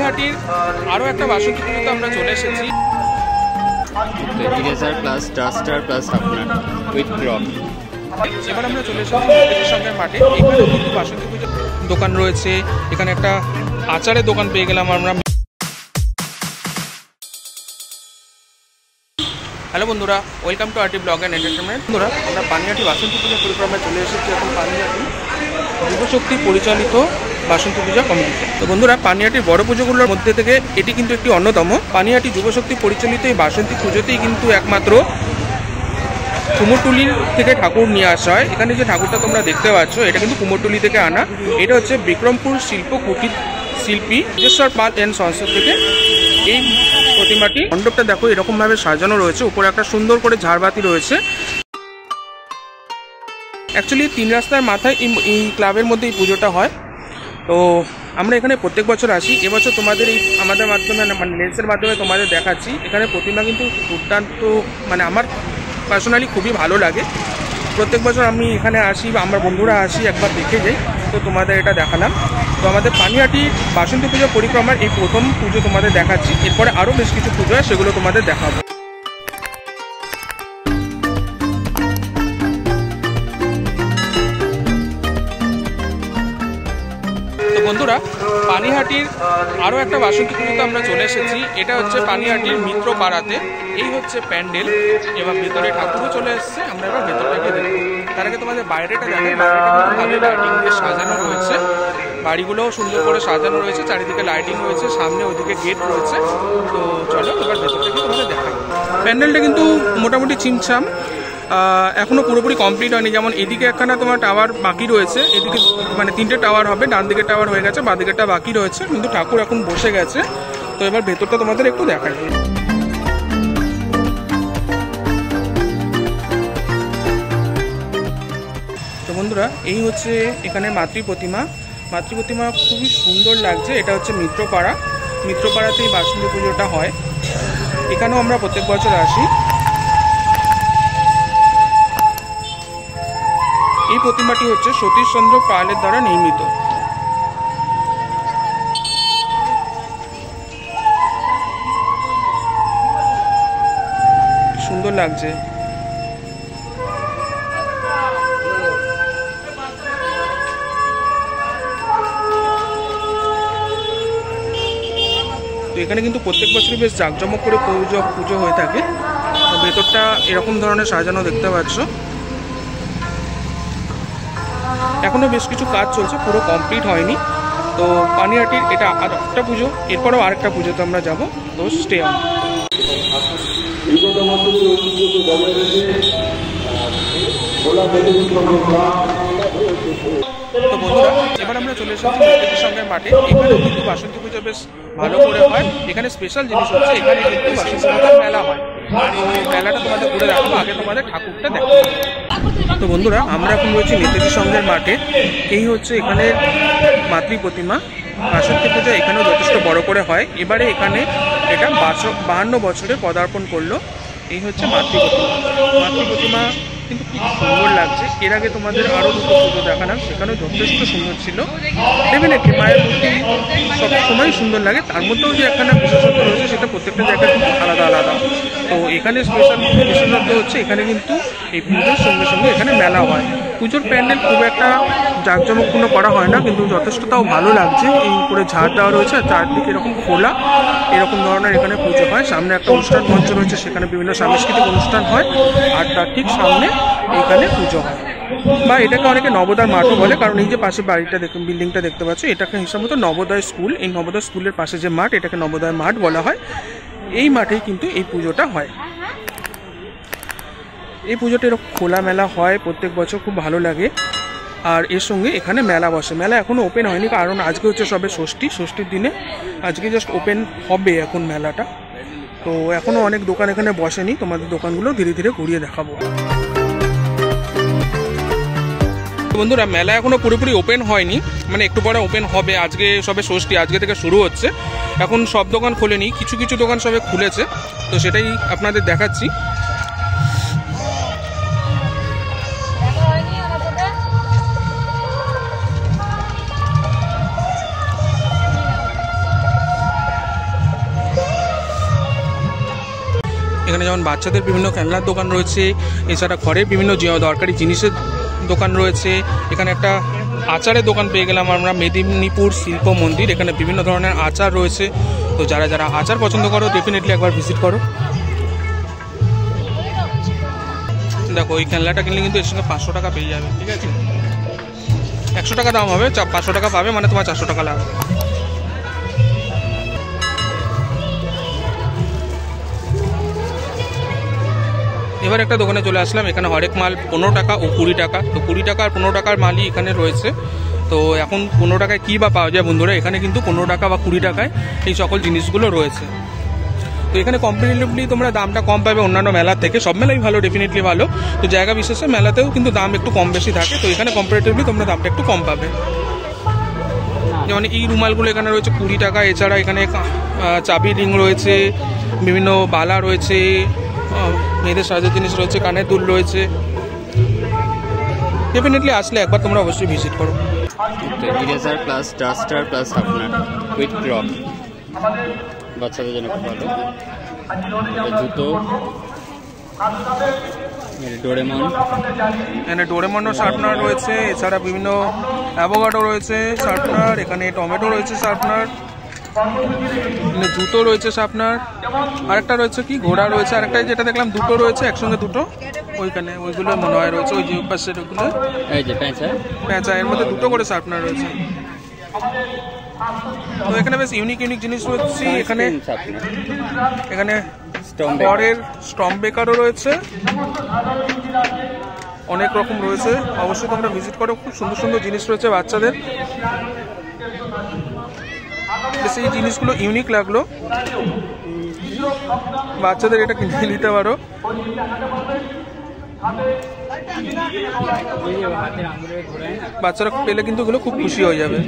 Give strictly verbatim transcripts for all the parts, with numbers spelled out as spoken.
পানিহাটির আরও একটা বাসন্তী পুজোতে আমরা চলে এসেছি। ইরেজার প্লাস ডাস্টার প্লাস আপনার উইথ ড্রপ। এবার আমরা চলে এসেছি নেতাজির সঙ্গে মাঠে। এখানে কিন্তু বাসন্তী পুজোর দোকান রয়েছে। এখানে একটা আচারের দোকান পেয়ে গেলাম আমরা। হ্যালো বন্ধুরা, welcome to RT blog and entertainment. বন্ধুরা, আমরা পানিহাটি বাসন্তী পূজার পরিক্রমায় চলে এসেছি এখন পানিহাটি যুবশক্তি পরিচালিত বাসন্তী পূজা কমিটিতে। তো বন্ধুরা, পানিহাটির বড় পুজোগুলোর মধ্যে থেকে এটি কিন্তু একটি অন্যতম। পানিহাটি যুবশক্তি পরিচালিত এই বাসন্তী পুজোতেই কিন্তু একমাত্র কুমোরটুলি থেকে ঠাকুর নিয়ে আসা হয়। এখানে যে ঠাকুরটা তোমরা দেখতে পাচ্ছ, এটা কিন্তু কুমোরটুলি থেকে আনা। এটা হচ্ছে বিক্রমপুর শিল্প কুটির শিল্পী রাজেশ্বর পাল এন্ড সংস্থা থেকে এই প্রতিমাটি। মণ্ডপটা দেখো এরকম ভাবে সাজানো রয়েছে, উপরে একটা সুন্দর করে ঝাড়বাতি রয়েছে। অ্যাকচুয়ালি তিন রাস্তার মাথায় এই ক্লাবের মধ্যে এই পুজোটা হয়। তো আমরা এখানে প্রত্যেক বছর আসি। এবছর তোমাদের এই আমাদের মাধ্যমে মানে লেন্সের মাধ্যমে তোমাদের দেখাচ্ছি। এখানে প্রতিমা কিন্তু দুর্দান্ত, মানে আমার পার্সোনালি খুবই ভালো লাগে। প্রত্যেক বছর আমি এখানে আসি বা আমার বন্ধুরা আসি, একবার দেখে যাই। তো তোমাদের এটা দেখালাম। তো আমাদের পানিহাটি বাসন্তী পুজো পরিক্রমার এই প্রথম পুজো তোমাদের দেখাচ্ছি। এরপরে আরও বেশ কিছু পুজো হয়, সেগুলো তোমাদের দেখাবো। তো বন্ধুরা, পানিহাটির আরও একটা বাসন্তী পুজোতে আমরা চলে এসেছি। এটা হচ্ছে পানিহাটির মিত্র পাড়াতে। এই হচ্ছে প্যান্ডেল এবং ভেতরে ঠাকুরও চলে এসেছে। আমরা এবার ভেতরটাকে দেখব। তার আগে তোমাদের বাইরেটা দেখেন। বাইরেটা কিন্তু ভালো লাইটিং দিয়ে সাজানো রয়েছে। বাড়িগুলোও সুন্দর করে সাজানো রয়েছে, চারিদিকে লাইটিং রয়েছে, সামনে ওইদিকে গেট রয়েছে। তো চলো এবার ভেতরটাকে তোমাদের দেখাই। প্যান্ডেলটা কিন্তু মোটামুটি চিমছাম, এখনও পুরোপুরি কমপ্লিট হয়নি। যেমন এদিকে একখানা তোমার টাওয়ার বাকি রয়েছে, এদিকে মানে তিনটে টাওয়ার হবে। ডান দিকে টাওয়ার হয়ে গেছে, বাঁ দিকেরটা বাকি রয়েছে, কিন্তু ঠাকুর এখন বসে গেছে। তো এবার ভেতরটা তোমাদের একটু দেখাই। তো বন্ধুরা, এই হচ্ছে এখানে মাতৃ প্রতিমা। মাতৃ প্রতিমা খুবই সুন্দর লাগছে। এটা হচ্ছে মিত্রপাড়া। মিত্রপাড়াতেই বাসন্তী পুজোটা হয়। এখানেও আমরা প্রত্যেক বছর আসি। এই প্রতিমাটি হচ্ছে সতীশচন্দ্র পালের দ্বারা নির্মিত। সুন্দর লাগছে। তো এখানে কিন্তু প্রত্যেক বছরই বেশ জাঁকজমক করে পুজো পুজো হয়ে থাকে। ভেতরটা এরকম ধরনের সাজানো দেখতে পাচ্ছ। এখনো বেশ কিছু কাজ চলছে, পুরো কমপ্লিট হয়নি। তো পানিহাটির এটা আর একটা পুজো, এরপরেও আরেকটা পুজোতে আমরা যাব। তো স্টে অন। তো বন্ধুরা, এবার আমরা চলে এসেছি নেতাজির সঙ্গে মাঠে। এখানে কিন্তু বাসন্তী পুজো বেশ ভালো করে হয়। এখানে স্পেশাল জিনিস হচ্ছে, এখানে কিন্তু বাসন্তী পুজোর মেলা হয়। তো মেলাটা তোমাদের ঘুরে দেখাবো, আগে তোমাদের ঠাকুরটা দেখো। তো বন্ধুরা, আমরা এখন রয়েছি নেতাজি সঙ্গের মাঠে। এই হচ্ছে এখানে মাতৃ প্রতিমা। বাসন্তী পুজো এখানেও যথেষ্ট বড় করে হয়। এবারে এখানে এটা বাহান্ন বছরে পদার্পণ করলো। এই হচ্ছে মাতৃ প্রতিমা। মাতৃ প্রতিমা কিন্তু খুব সুন্দর লাগছে। এর আগে তোমাদের আরও দুটো পুজো দেখালাম, সেখানেও যথেষ্ট সুন্দর ছিল। ডেফিনেটলি মায়ের মূর্তি সবসময় সুন্দর লাগে। তার মধ্যেও যে একখানা বিশেষত্ব রয়েছে, সেটা প্রত্যেকটা জায়গায় কিন্তু আলাদা আলাদা। তো এখানে স্পেশাল বিশেষত্ব হচ্ছে, এখানে কিন্তু এই পুজোর সঙ্গে সঙ্গে এখানে মেলা হয়। পুজোর প্যান্ডেল খুব একটা জাঁকজমকপূর্ণ করা হয় না, কিন্তু যথেষ্ট তাও ভালো লাগছে। এই উপরে ঝাড় দেওয়া রয়েছে, আর চারদিকে এরকম খোলা, এরকম ধরনের এখানে পুজো হয়। সামনে একটা অনুষ্ঠান মঞ্চ রয়েছে, সেখানে বিভিন্ন সাংস্কৃতিক অনুষ্ঠান হয়। আর তার ঠিক সামনে এখানে পুজো হয়, বা এটাকে অনেকে নবোদয় মাঠও বলে। কারণ এই যে পাশে বাড়িটা দেখুন, বিল্ডিংটা দেখতে পাচ্ছ, এটাকে হিসাব মতো নবোদয় স্কুল। এই নবোদয় স্কুলের পাশে যে মাঠ, এটাকে নবোদয় মাঠ বলা হয়। এই মাঠেই কিন্তু এই পুজোটা হয়। এই পুজোটা এরকম খোলা মেলা হয় প্রত্যেক বছর, খুব ভালো লাগে। আর এর সঙ্গে এখানে মেলা বসে। মেলা এখনও ওপেন হয়নি, কারণ আজকে হচ্ছে সবে ষষ্ঠী। ষষ্ঠীর দিনে আজকে জাস্ট ওপেন হবে এখন মেলাটা। তো এখনও অনেক দোকান এখানে বসেনি। তোমাদের দোকানগুলো ধীরে ধীরে ঘুরিয়ে দেখাবো। বন্ধুরা, মেলা এখনো পুরোপুরি ওপেন হয়নি, মানে একটু পরে ওপেন হবে। আজকে সবে ষষ্ঠী, আজকে থেকে শুরু হচ্ছে। এখন সব দোকান খোলেনি, কিছু কিছু দোকান সবে খুলেছে। তো সেটাই আপনাদের দেখাচ্ছি। এখানে যেমন বাচ্চাদের বিভিন্ন খেলনার দোকান রয়েছে, এছাড়া ঘরের বিভিন্ন দরকারি জিনিসের দোকান রয়েছে। এখানে একটা আচারের দোকান পেয়ে গেলাম আমরা, মেদিনীপুর শিল্প মন্দির। এখানে বিভিন্ন ধরনের আচার রয়েছে, তো যারা যারা আচার পছন্দ করো ডেফিনেটলি একবার ভিজিট করো। দেখো এই খেলনাটা কিনলে কিন্তু এর সঙ্গে পাঁচশো টাকা পেয়ে যাবে, ঠিক আছে? একশো টাকা দাম হবে, পাঁচশো টাকা পাবে মানে তোমার চারশো টাকা লাভ। এবার একটা দোকানে চলে আসলাম, এখানে হরেক মাল পনেরো টাকা ও কুড়ি টাকা। তো কুড়ি টাকা আর পনেরো টাকার মালই এখানে রয়েছে। তো এখন পনেরো টাকায় কী বা পাওয়া যায় বন্ধুরা, এখানে কিন্তু পনেরো টাকা বা কুড়ি টাকায় এই সকল জিনিসগুলো রয়েছে। তো এখানে কম্পারেটিভলি তোমরা দামটা কম পাবে অন্যান্য মেলার থেকে। সব মেলাই ভালো, ডেফিনেটলি ভালো, তো জায়গা বিশেষে মেলাতেও কিন্তু দাম একটু কম বেশি থাকে। তো এখানে কম্পারেটিভলি তোমরা দামটা একটু কম পাবে। যেমন এই রুমালগুলো এখানে রয়েছে কুড়ি টাকা। এছাড়া এখানে চাবি রিং রয়েছে, বিভিন্ন বালা রয়েছে, মেয়েদের সাজার জিনিস রয়েছে, কানের দুল রয়েছে। ডেফিনেটলি আসলে একবার তোমরা অবশ্যই ভিজিট করো। Eraser plus duster plus sharpener with crock, বাচ্চাদের জন্য খুব ভালো। এটা জুতো, ডোরেমন, এখানে ডোরেমনও শার্পনার রয়েছে। এছাড়া বিভিন্ন অ্যাভোকাডো রয়েছে শার্পনার, এখানে টমেটো রয়েছে শার্পনার, এখানে জুতো রয়েছে শার্পনার। আরেকটা রয়েছে কি ঘোড়া রয়েছে, আরেকটা যেটা দেখলাম দুটো রয়েছে একসঙ্গে দুটো, ওইখানে ওইগুলো মনে হয় রয়েছে, ওই যে পাশের ওগুলো এই যে প্যাঁচা প্যাঁচা, এর মধ্যে দুটো করে শার্পনার রয়েছে। তো এখানে বেশ ইউনিক ইউনিক জিনিস রয়েছে। এখানে এখানে ঘরের স্টম্প বেকারও রয়েছে, অনেক রকম রয়েছে। অবশ্যই তোমরা ভিজিট করো, খুব সুন্দর সুন্দর জিনিস রয়েছে বাচ্চাদের। বেশ এই জিনিসগুলো ইউনিক লাগলো, বাচ্চাদের এটা কিনে নিতে পারো। বাচ্চারা পেলে কিন্তু এগুলো খুব খুশি হয়ে যাবে।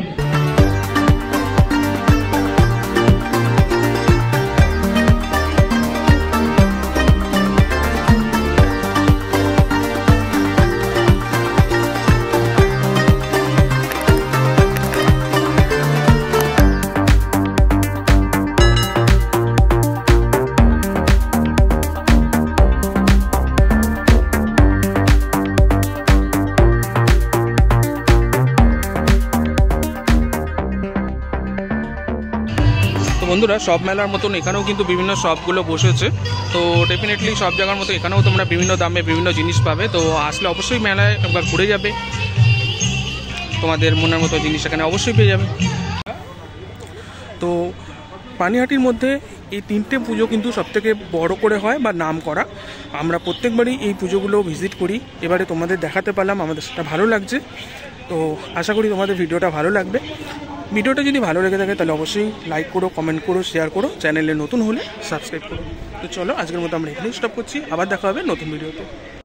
বন্ধুরা, সব মেলার মতন এখানেও কিন্তু বিভিন্ন শপগুলো বসেছে। তো ডেফিনেটলি সব জায়গার মতো এখানেও তোমরা বিভিন্ন দামে বিভিন্ন জিনিস পাবে। তো আসলে অবশ্যই মেলায় একবার ঘুরে যাবে, তোমাদের মনের মতো জিনিস এখানে অবশ্যই পেয়ে যাবে। তো পানিহাটির মধ্যে এই তিনটে পুজো কিন্তু সবথেকে বড় করে হয় বা নাম করা। আমরা প্রত্যেকবারই এই পুজোগুলো ভিজিট করি, এবারে তোমাদের দেখাতে পারলাম, আমাদের সেটা ভালো লাগছে। তো আশা করি তোমাদের ভিডিওটা ভালো লাগবে। ভিডিওটা যদি ভালো লেগে থাকে তাহলে অবশ্যই লাইক করো, কমেন্ট করো, শেয়ার করো, চ্যানেলে নতুন হলে সাবস্ক্রাইব করো। তো চলো আজকের মতো আমরা এখানেই স্টপ করছি, আবার দেখা হবে নতুন ভিডিওতে।